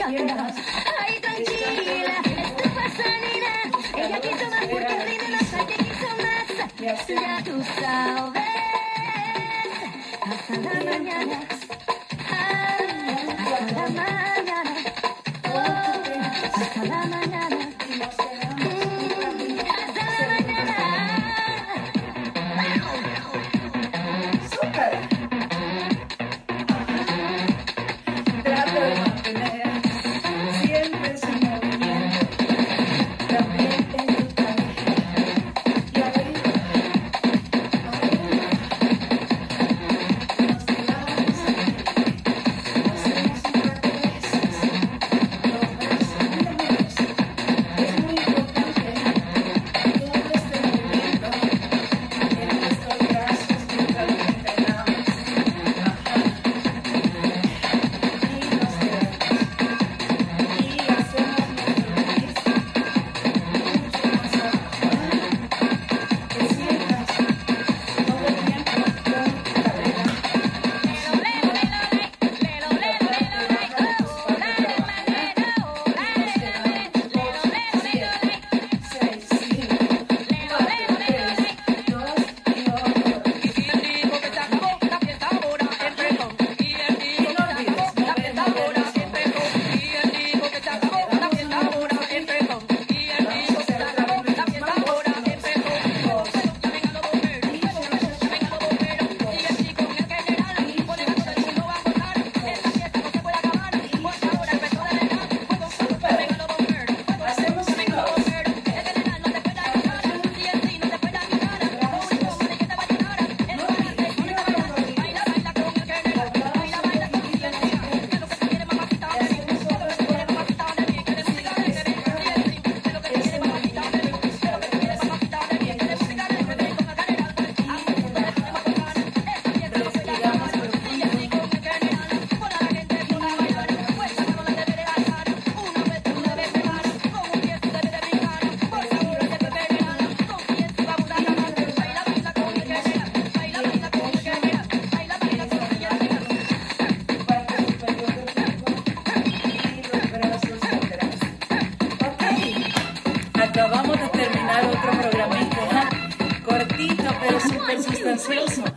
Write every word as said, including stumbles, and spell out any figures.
piernas. Ay, tranquila, esto pasa, nena. Ella quiso más porque el ritmo no sabe que quiso más. Y así. Ya tú sabes. Hasta la mañana. Ay, hasta la mañana. Oh, hasta la mañana. Y nos quedamos un camino. Hasta la mañana. ¡Súper! Trato de mantener siempre ese movimiento, también en tu cabeza. Y arriba, arriba, nos quedamos aquí, hacemos un par de veces, los brazos unidos. Es muy importante todo este movimiento en nuestros brazos mientras lo entrenamos. Ajá. Y nos quedamos. Y hacemos nuestro twist mucho más abajo. Que sientas todo el tiempo con tu cadera. Acabamos de terminar otro programita, ¿eh? Cortito pero súper sustancioso.